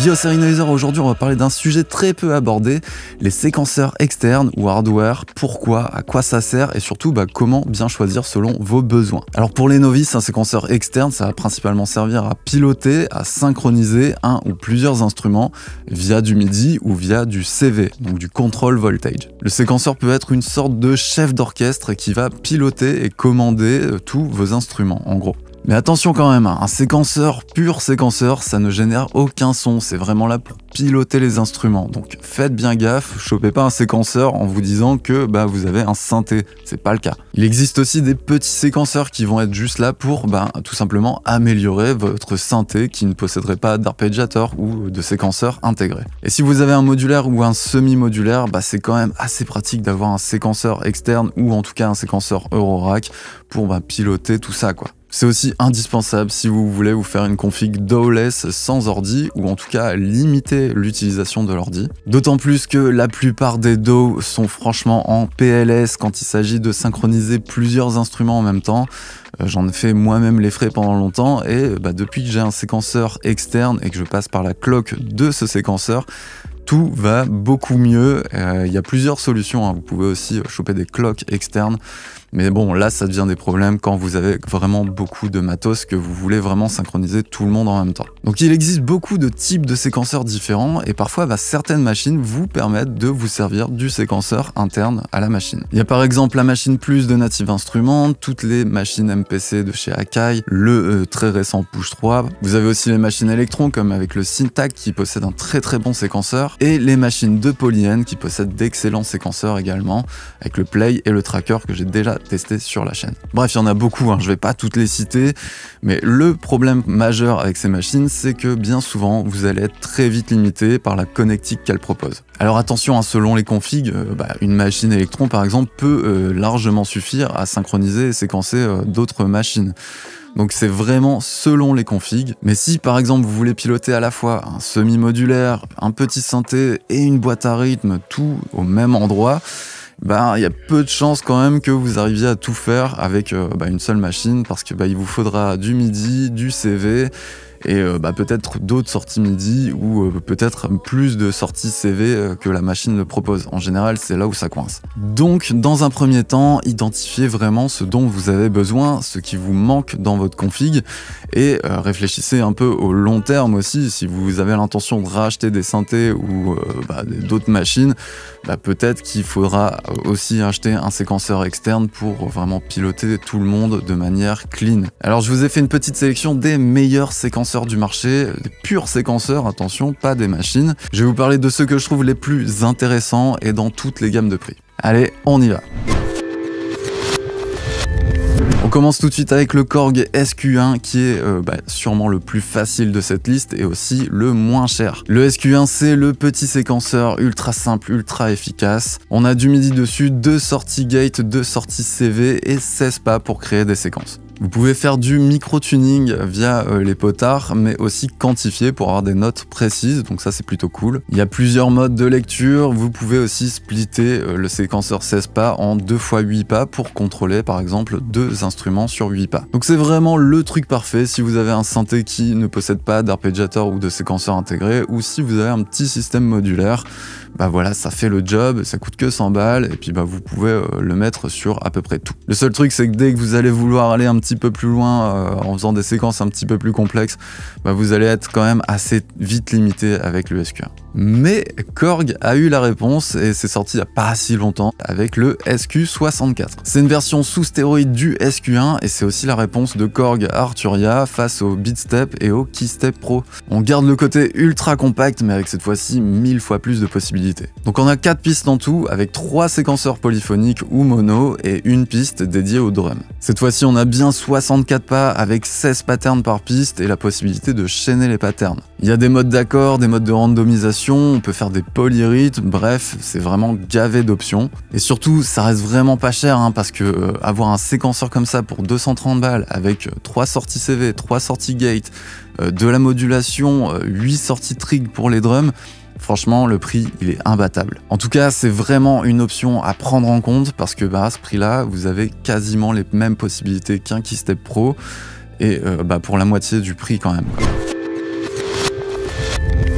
Biosérie Noiser, aujourd'hui on va parler d'un sujet très peu abordé, les séquenceurs externes ou hardware, pourquoi, à quoi ça sert et surtout comment bien choisir selon vos besoins. Alors pour les novices, un séquenceur externe ça va principalement servir à piloter, à synchroniser un ou plusieurs instruments via du MIDI ou via du CV, donc du control voltage. Le séquenceur peut être une sorte de chef d'orchestre qui va piloter et commander tous vos instruments en gros. Mais attention quand même, un séquenceur, pur séquenceur, ça ne génère aucun son, c'est vraiment là pour piloter les instruments. Donc faites bien gaffe, chopez pas un séquenceur en vous disant que vous avez un synthé, c'est pas le cas. Il existe aussi des petits séquenceurs qui vont être juste là pour tout simplement améliorer votre synthé qui ne posséderait pas d'arpégiateur ou de séquenceur intégré. Et si vous avez un modulaire ou un semi-modulaire, c'est quand même assez pratique d'avoir un séquenceur externe ou en tout cas un séquenceur Eurorack pour piloter tout ça quoi. C'est aussi indispensable si vous voulez vous faire une config DAW-less sans ordi ou en tout cas limiter l'utilisation de l'ordi. D'autant plus que la plupart des DAW sont franchement en PLS quand il s'agit de synchroniser plusieurs instruments en même temps. J'en ai fait moi-même les frais pendant longtemps et depuis que j'ai un séquenceur externe et que je passe par la cloque de ce séquenceur, tout va beaucoup mieux. Il y a plusieurs solutions, hein. Vous pouvez aussi choper des cloques externes. Mais bon, là, ça devient des problèmes quand vous avez vraiment beaucoup de matos que vous voulez vraiment synchroniser tout le monde en même temps. Donc il existe beaucoup de types de séquenceurs différents et parfois certaines machines vous permettent de vous servir du séquenceur interne à la machine. Il y a par exemple la machine Plus de Native Instruments, toutes les machines MPC de chez Akai, le très récent Push 3. Vous avez aussi les machines Electron comme avec le Synthac qui possède un très bon séquenceur et les machines de Polyhen qui possèdent d'excellents séquenceurs également avec le Play et le Tracker que j'ai déjà testé sur la chaîne. Bref, il y en a beaucoup, je vais pas toutes les citer, mais le problème majeur avec ces machines, c'est que bien souvent, vous allez être très vite limité par la connectique qu'elles proposent. Alors attention, selon les configs, une machine Electron par exemple peut largement suffire à synchroniser et séquencer d'autres machines. Donc c'est vraiment selon les configs. Mais si par exemple vous voulez piloter à la fois un semi-modulaire, un petit synthé et une boîte à rythme, tout au même endroit, il y a peu de chances quand même que vous arriviez à tout faire avec une seule machine parce que il vous faudra du MIDI, du CV et peut-être d'autres sorties MIDI ou peut-être plus de sorties CV que la machine le propose. En général, c'est là où ça coince. Donc, dans un premier temps, identifiez vraiment ce dont vous avez besoin, ce qui vous manque dans votre config et réfléchissez un peu au long terme aussi. Si vous avez l'intention de racheter des synthés ou d'autres machines, peut-être qu'il faudra aussi acheter un séquenceur externe pour vraiment piloter tout le monde de manière clean. Alors, je vous ai fait une petite sélection des meilleurs séquenceurs du marché, des purs séquenceurs, attention, pas des machines. Je vais vous parler de ceux que je trouve les plus intéressants et dans toutes les gammes de prix. Allez, on y va. On commence tout de suite avec le Korg SQ1 qui est sûrement le plus facile de cette liste et aussi le moins cher. Le SQ1 c'est le petit séquenceur ultra simple, ultra efficace. On a du MIDI dessus, 2 sorties gate, 2 sorties CV et 16 pas pour créer des séquences. Vous pouvez faire du micro-tuning via les potards, mais aussi quantifier pour avoir des notes précises, donc ça c'est plutôt cool. Il y a plusieurs modes de lecture, vous pouvez aussi splitter le séquenceur 16 pas en 2 x 8 pas pour contrôler par exemple 2 instruments sur 8 pas. Donc c'est vraiment le truc parfait si vous avez un synthé qui ne possède pas d'arpégiateur ou de séquenceur intégré, ou si vous avez un petit système modulaire, voilà, ça fait le job, ça coûte que 100 balles, et puis vous pouvez le mettre sur à peu près tout. Le seul truc, c'est que dès que vous allez vouloir aller un petit peu plus loin en faisant des séquences un petit peu plus complexes, vous allez être quand même assez vite limité avec le SQ1. Mais Korg a eu la réponse et c'est sorti il n'y a pas si longtemps avec le SQ64. C'est une version sous stéroïde du SQ1 et c'est aussi la réponse de Korg à Arturia face au Beatstep et au Keystep Pro. On garde le côté ultra compact mais avec cette fois-ci 1000 fois plus de possibilités. Donc on a 4 pistes en tout avec 3 séquenceurs polyphoniques ou mono et une piste dédiée au drum. Cette fois-ci on a bien 64 pas avec 16 patterns par piste et la possibilité de chaîner les patterns. Il y a des modes d'accords, des modes de randomisation, on peut faire des polyrythmes, bref, c'est vraiment gavé d'options. Et surtout, ça reste vraiment pas cher, parce que avoir un séquenceur comme ça pour 230 balles, avec 3 sorties CV, 3 sorties gate, de la modulation, 8 sorties trig pour les drums, franchement, le prix, il est imbattable. En tout cas, c'est vraiment une option à prendre en compte, parce que à ce prix-là, vous avez quasiment les mêmes possibilités qu'un Keystep Pro, et pour la moitié du prix quand même.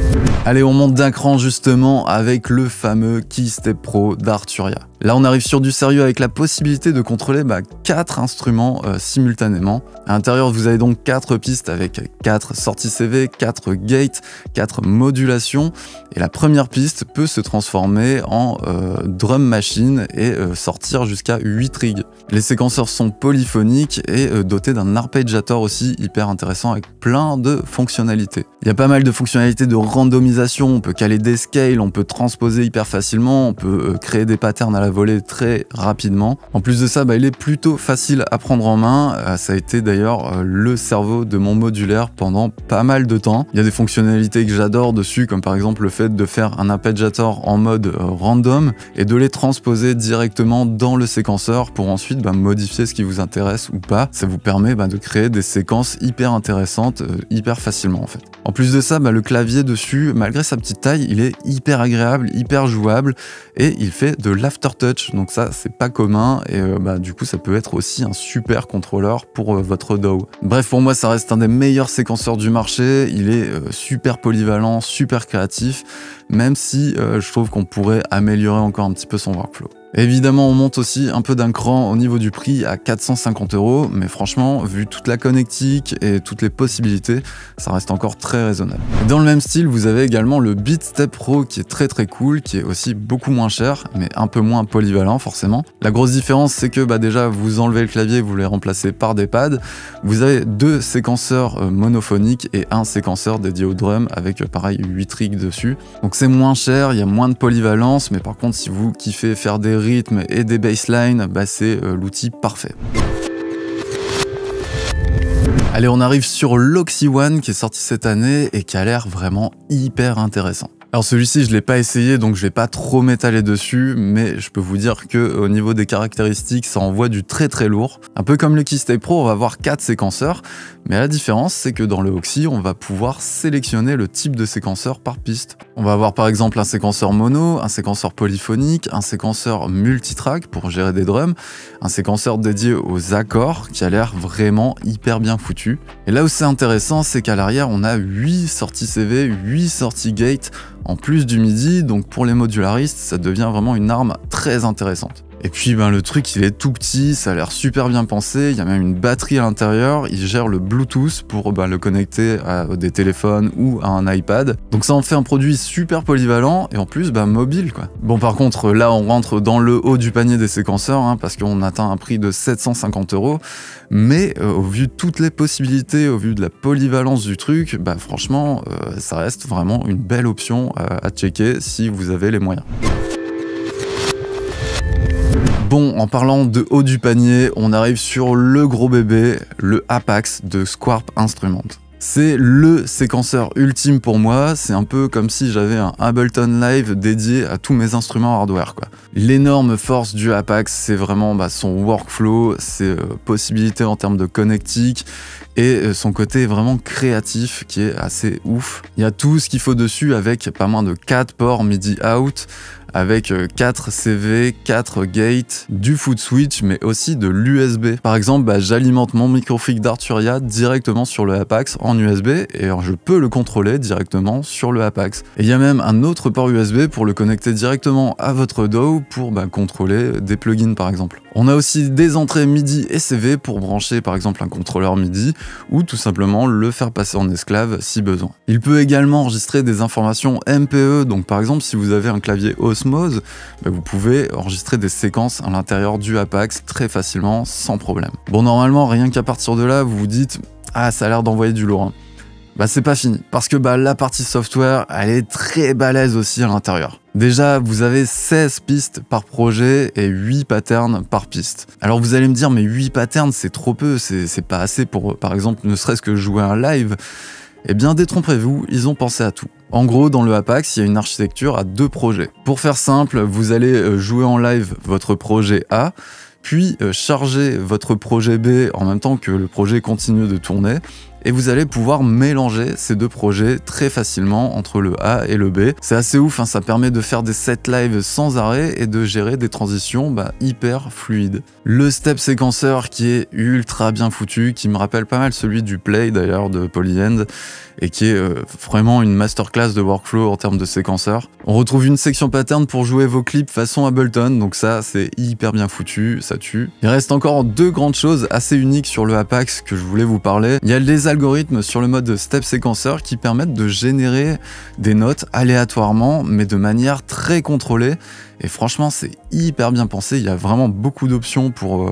Allez, on monte d'un cran justement avec le fameux Keystep Pro d'Arturia. Là, on arrive sur du sérieux avec la possibilité de contrôler 4 instruments simultanément. À l'intérieur, vous avez donc 4 pistes avec 4 sorties CV, 4 gates, 4 modulations. Et la première piste peut se transformer en drum machine et sortir jusqu'à 8 rigs. Les séquenceurs sont polyphoniques et dotés d'un arpeggiator aussi hyper intéressant avec plein de fonctionnalités. Il y a pas mal de fonctionnalités de randomisation, on peut caler des scales, on peut transposer hyper facilement, on peut créer des patterns à la volée très rapidement. En plus de ça, il est plutôt facile à prendre en main. Ça a été d'ailleurs le cerveau de mon modulaire pendant pas mal de temps. Il y a des fonctionnalités que j'adore dessus, comme par exemple le fait de faire un arpeggiator en mode random et de les transposer directement dans le séquenceur pour ensuite modifier ce qui vous intéresse ou pas. Ça vous permet de créer des séquences hyper intéressantes, hyper facilement en fait. En plus de ça, le clavier dessus, malgré sa petite taille, il est hyper agréable, hyper jouable et il fait de l'aftertouch. Donc ça, c'est pas commun et du coup, ça peut être aussi un super contrôleur pour votre DAW. Bref, pour moi, ça reste un des meilleurs séquenceurs du marché. Il est super polyvalent, super créatif, même si je trouve qu'on pourrait améliorer encore un petit peu son workflow. Évidemment, on monte aussi un peu d'un cran au niveau du prix à 450 €, mais franchement, vu toute la connectique et toutes les possibilités, ça reste encore très raisonnable. Dans le même style, vous avez également le Beatstep Pro qui est très cool, qui est aussi beaucoup moins cher, mais un peu moins polyvalent forcément. La grosse différence, c'est que déjà, vous enlevez le clavier, vous les remplacez par des pads. Vous avez 2 séquenceurs monophoniques et un séquenceur dédié au drum avec pareil 8 rigs dessus. Donc c'est moins cher, il y a moins de polyvalence, mais par contre, si vous kiffez faire des rythmes et des basslines, c'est l'outil parfait. Allez, on arrive sur l'Oxy One qui est sorti cette année et qui a l'air vraiment hyper intéressant. Alors celui-ci, je ne l'ai pas essayé, donc je vais pas trop m'étaler dessus, mais je peux vous dire que au niveau des caractéristiques, ça envoie du très lourd. Un peu comme le Keystep Pro, on va avoir 4 séquenceurs, mais la différence, c'est que dans le Oxy, on va pouvoir sélectionner le type de séquenceur par piste. On va avoir par exemple un séquenceur mono, un séquenceur polyphonique, un séquenceur multitrack pour gérer des drums, un séquenceur dédié aux accords qui a l'air vraiment hyper bien foutu. Et là où c'est intéressant, c'est qu'à l'arrière, on a 8 sorties CV, 8 sorties gate, en plus du MIDI, donc pour les modularistes, ça devient vraiment une arme très intéressante. Et puis le truc, il est tout petit, ça a l'air super bien pensé, il y a même une batterie à l'intérieur, il gère le Bluetooth pour le connecter à des téléphones ou à un iPad. Donc ça en fait un produit super polyvalent et en plus mobile quoi. Bon par contre, là on rentre dans le haut du panier des séquenceurs parce qu'on atteint un prix de 750 €, mais au vu de toutes les possibilités, au vu de la polyvalence du truc, franchement, ça reste vraiment une belle option à checker si vous avez les moyens. Bon, en parlant de haut du panier, on arrive sur le gros bébé, le Apax de Squarp Instruments. C'est le séquenceur ultime pour moi, c'est un peu comme si j'avais un Ableton Live dédié à tous mes instruments hardware quoi. L'énorme force du Apax, c'est vraiment son workflow, ses possibilités en termes de connectique et son côté vraiment créatif qui est assez ouf. Il y a tout ce qu'il faut dessus avec pas moins de 4 ports MIDI out, avec 4 CV, 4 gates, du foot switch, mais aussi de l'USB. Par exemple, j'alimente mon microfig d'Arturia directement sur le Apax en USB et je peux le contrôler directement sur le Apax. Et il y a même un autre port USB pour le connecter directement à votre DAW pour contrôler des plugins par exemple. On a aussi des entrées MIDI et CV pour brancher par exemple un contrôleur MIDI ou tout simplement le faire passer en esclave si besoin. Il peut également enregistrer des informations MPE, donc par exemple si vous avez un clavier Osmose, vous pouvez enregistrer des séquences à l'intérieur du Apax très facilement sans problème. Bon normalement rien qu'à partir de là vous vous dites « Ah ça a l'air d'envoyer du lourd ». C'est pas fini, parce que la partie software, elle est très balèze aussi à l'intérieur. Déjà, vous avez 16 pistes par projet et 8 patterns par piste. Alors vous allez me dire, mais 8 patterns, c'est trop peu, c'est pas assez pour, par exemple, ne serait-ce que jouer un live. Eh bien, détrompez-vous, ils ont pensé à tout. En gros, dans le Apax, il y a une architecture à 2 projets. Pour faire simple, vous allez jouer en live votre projet A, puis charger votre projet B en même temps que le projet continue de tourner, et vous allez pouvoir mélanger ces 2 projets très facilement entre le A et le B. C'est assez ouf, ça permet de faire des sets live sans arrêt et de gérer des transitions hyper fluides. Le step séquenceur qui est ultra bien foutu, qui me rappelle pas mal celui du Play d'ailleurs de Polyend, et qui est vraiment une masterclass de workflow en termes de séquenceur. On retrouve une section pattern pour jouer vos clips façon Ableton, donc ça c'est hyper bien foutu, ça tue. Il reste encore deux grandes choses assez uniques sur le Apax que je voulais vous parler. Il y a les algorithmes sur le mode step séquenceur qui permettent de générer des notes aléatoirement mais de manière très contrôlée, et franchement c'est hyper bien pensé. Il y a vraiment beaucoup d'options pour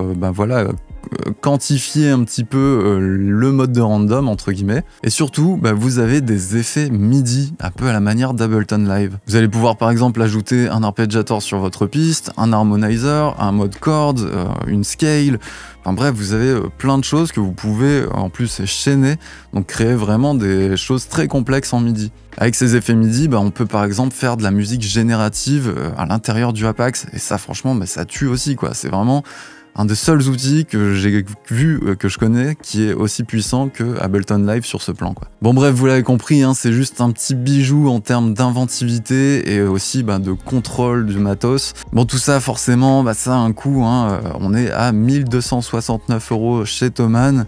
quantifier un petit peu le mode de random entre guillemets, et surtout vous avez des effets MIDI un peu à la manière d'Ableton Live. Vous allez pouvoir par exemple ajouter un arpeggiator sur votre piste, un harmonizer, un mode chord, une scale, enfin bref, vous avez plein de choses que vous pouvez en plus chaîner, donc créer vraiment des choses très complexes en MIDI. Avec ces effets MIDI, on peut par exemple faire de la musique générative à l'intérieur du Apax, et ça franchement ça tue aussi quoi. C'est vraiment un des seuls outils que j'ai vu, que je connais, qui est aussi puissant que Ableton Live sur ce plan, quoi. Bon bref, vous l'avez compris, c'est juste un petit bijou en termes d'inventivité et aussi de contrôle du matos. Bon, tout ça forcément, ça a un coût, on est à 1269 € chez Thomann,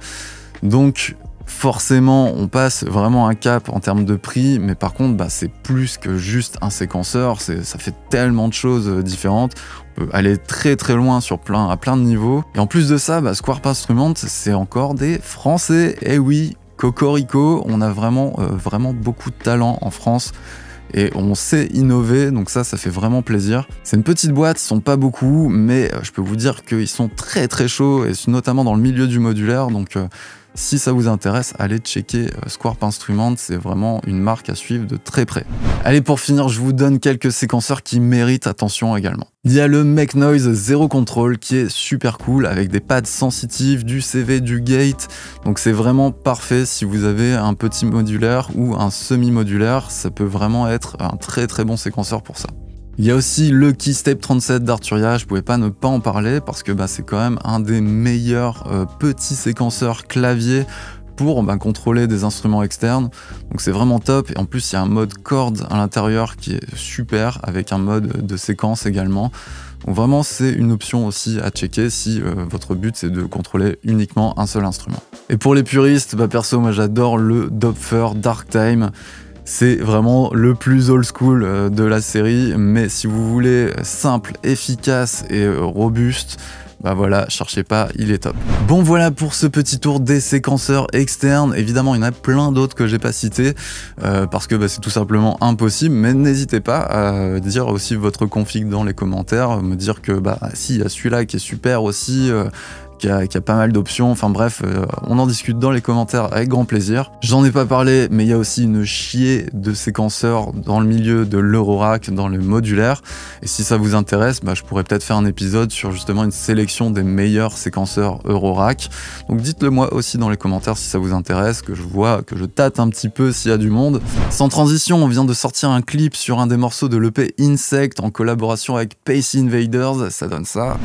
donc forcément on passe vraiment un cap en termes de prix, mais par contre c'est plus que juste un séquenceur, ça fait tellement de choses différentes. On peut aller très très loin à plein de niveaux, et en plus de ça Squarp Instruments c'est encore des Français, et oui, cocorico, on a vraiment beaucoup de talent en France et on sait innover, donc ça fait vraiment plaisir. C'est une petite boîte, ils sont pas beaucoup, mais je peux vous dire qu'ils sont très très chauds, et notamment dans le milieu du modulaire, donc si ça vous intéresse, allez checker Squarp Instruments, c'est vraiment une marque à suivre de très près. Allez, pour finir, je vous donne quelques séquenceurs qui méritent attention également. Il y a le Make Noise Zero Control qui est super cool, avec des pads sensitifs, du CV, du gate, donc c'est vraiment parfait si vous avez un petit modulaire ou un semi-modulaire, ça peut vraiment être un très très bon séquenceur pour ça. Il y a aussi le Keystep 37 d'Arturia, je pouvais pas ne pas en parler parce que c'est quand même un des meilleurs petits séquenceurs clavier pour contrôler des instruments externes, donc c'est vraiment top. Et en plus il y a un mode chord à l'intérieur qui est super, avec un mode de séquence également, donc vraiment c'est une option aussi à checker si votre but c'est de contrôler uniquement un seul instrument. Et pour les puristes, perso moi j'adore le Doepfer Darktime. C'est vraiment le plus old school de la série, mais si vous voulez simple, efficace et robuste, voilà, cherchez pas, il est top. Bon voilà pour ce petit tour des séquenceurs externes. Évidemment il y en a plein d'autres que j'ai pas cités parce que c'est tout simplement impossible, mais n'hésitez pas à dire aussi votre config dans les commentaires, me dire que si, il y a celui-là qui est super aussi, qui a pas mal d'options, enfin bref, on en discute dans les commentaires avec grand plaisir. J'en ai pas parlé, mais il y a aussi une chier de séquenceurs dans le milieu de l'Eurorack, dans le modulaire, et si ça vous intéresse, je pourrais peut-être faire un épisode sur justement une sélection des meilleurs séquenceurs Eurorack, donc dites-le moi aussi dans les commentaires si ça vous intéresse, que je vois, que je tâte un petit peu s'il y a du monde. Sans transition, on vient de sortir un clip sur un des morceaux de l'EP Insect en collaboration avec Space Invaders, ça donne ça.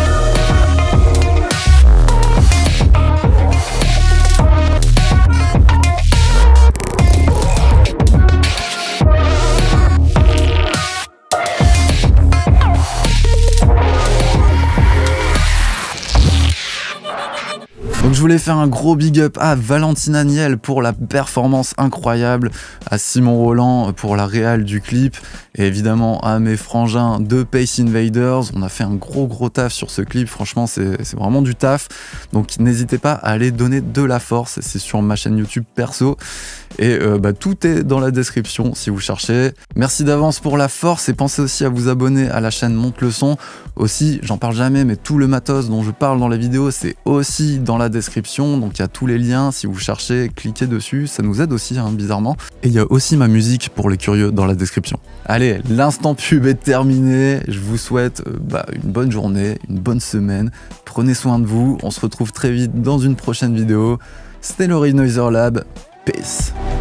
Donc je voulais faire un gros big up à Valentina Niel pour la performance incroyable, à Simon Roland pour la réal du clip, et évidemment à mes frangins de Space Invaders. On a fait un gros taf sur ce clip, franchement c'est vraiment du taf, donc n'hésitez pas à aller donner de la force, c'est sur ma chaîne YouTube perso, et tout est dans la description si vous cherchez. Merci d'avance pour la force, et pensez aussi à vous abonner à la chaîne Monte le Son. Aussi, j'en parle jamais, mais tout le matos dont je parle dans la vidéo, c'est aussi dans la description, donc il y a tous les liens, si vous cherchez, cliquez dessus, ça nous aide aussi bizarrement. Et il y a aussi ma musique pour les curieux dans la description. Allez, l'instant pub est terminé, je vous souhaite une bonne journée, une bonne semaine, prenez soin de vous, on se retrouve très vite dans une prochaine vidéo. C'était le Noiser Lab, peace.